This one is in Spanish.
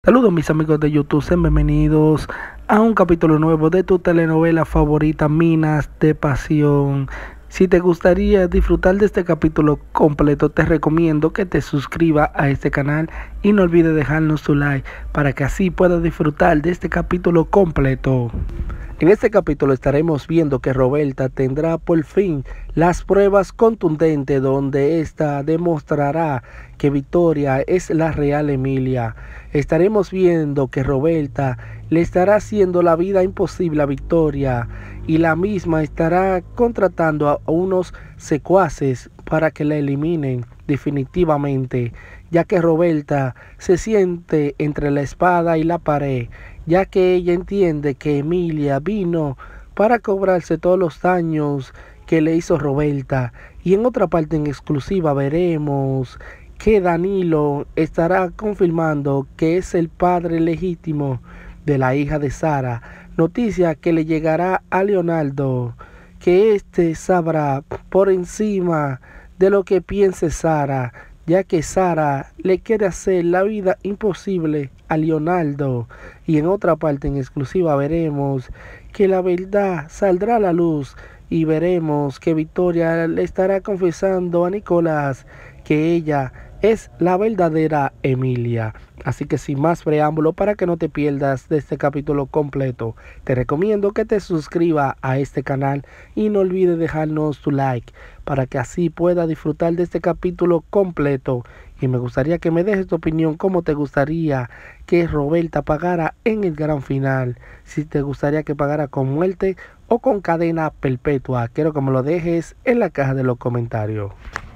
Saludos mis amigos de YouTube, sean bienvenidos a un capítulo nuevo de tu telenovela favorita, Minas de Pasión. Si te gustaría disfrutar de este capítulo completo, te recomiendo que te suscribas a este canal y no olvides dejarnos tu like para que así puedas disfrutar de este capítulo completo. En este capítulo estaremos viendo que Roberta tendrá por fin las pruebas contundentes donde ésta demostrará que Victoria es la real Emilia. Estaremos viendo que Roberta le estará haciendo la vida imposible a Victoria y la misma estará contratando a unos secuaces para que la eliminen definitivamente, ya que Roberta se siente entre la espada y la pared, ya que ella entiende que Emilia vino para cobrarse todos los daños que le hizo Roberta. Y en otra parte en exclusiva veremos que Danilo estará confirmando que es el padre legítimo de la hija de Sara, noticia que le llegará a Leonardo, que éste sabrá por encima de lo que piense Sara, ya que Sara le quiere hacer la vida imposible a Leonardo. Y en otra parte en exclusiva veremos que la verdad saldrá a la luz y veremos que Victoria le estará confesando a Nicolás que ella es la verdadera Emilia. Así que sin más preámbulo, para que no te pierdas de este capítulo completo, te recomiendo que te suscribas a este canal y no olvides dejarnos tu like para que así puedas disfrutar de este capítulo completo. Y me gustaría que me dejes tu opinión, cómo te gustaría que Roberta pagara en el gran final, si te gustaría que pagara con muerte o con cadena perpetua. Quiero que me lo dejes en la caja de los comentarios.